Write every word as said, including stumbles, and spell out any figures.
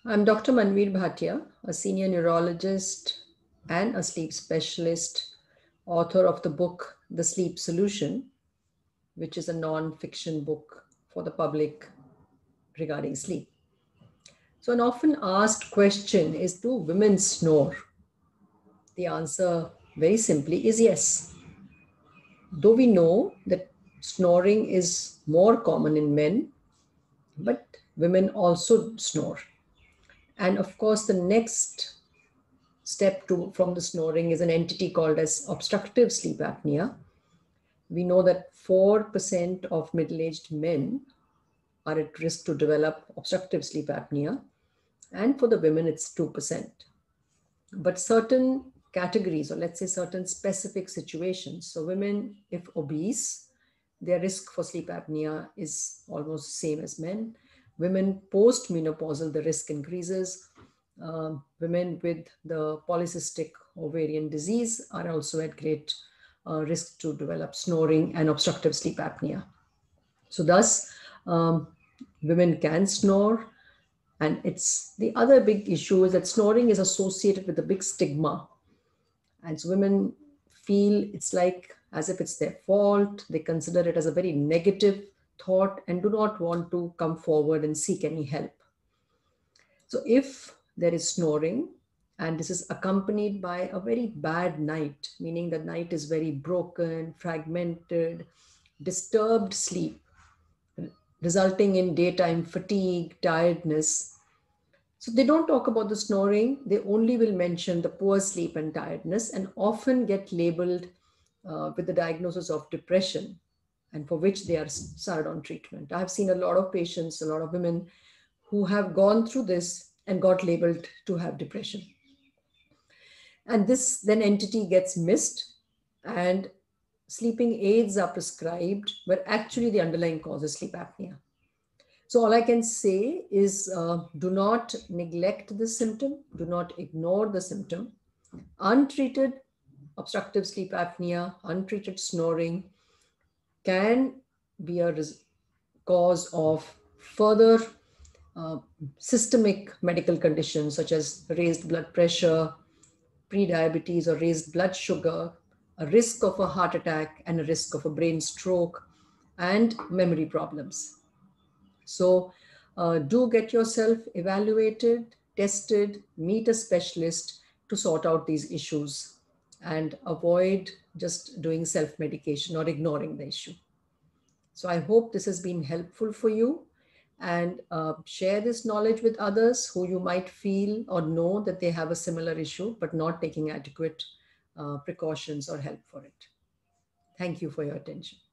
I'm Doctor Manveer Bhatia, a senior neurologist and a sleep specialist, author of the book The Sleep Solution, which is a non-fiction book for the public regarding sleep. So, an often asked question is, do women snore? The answer, very simply, is yes. Though we know that snoring is more common in men, but women also snore. And of course, the next step to from the snoring is an entity called as obstructive sleep apnea. We know that four percent of middle-aged men are at risk to develop obstructive sleep apnea, and for the women it's two percent. But certain categories, or let's say certain specific situations, so women, if obese, their risk for sleep apnea is almost the same as men. Women post-menopausal, the risk increases. Uh, women with the polycystic ovarian disease are also at great uh, risk to develop snoring and obstructive sleep apnea. So thus, um, women can snore. And it's the other big issue is that snoring is associated with a big stigma. And so women feel it's like as if it's their fault. They consider it as a very negative thought and do not want to come forward and seek any help. So if there is snoring and this is accompanied by a very bad night, meaning the night is very broken, fragmented, disturbed sleep, resulting in daytime fatigue, tiredness. So they don't talk about the snoring, they only will mention the poor sleep and tiredness and often get labeled uh, with the diagnosis of depression, and for which they are started on treatment. I've seen a lot of patients, a lot of women who have gone through this and got labeled to have depression. And this then entity gets missed and sleeping aids are prescribed, but actually the underlying cause is sleep apnea. So all I can say is uh, do not neglect the symptom, do not ignore the symptom. Untreated obstructive sleep apnea, untreated snoring can be a res- cause of further uh, systemic medical conditions such as raised blood pressure, prediabetes or raised blood sugar, a risk of a heart attack and a risk of a brain stroke, and memory problems. So uh, do get yourself evaluated, tested, meet a specialist to sort out these issues and avoid just doing self-medication or ignoring the issue. So I hope this has been helpful for you, and uh, share this knowledge with others who you might feel or know that they have a similar issue but not taking adequate uh, precautions or help for it. Thank you for your attention.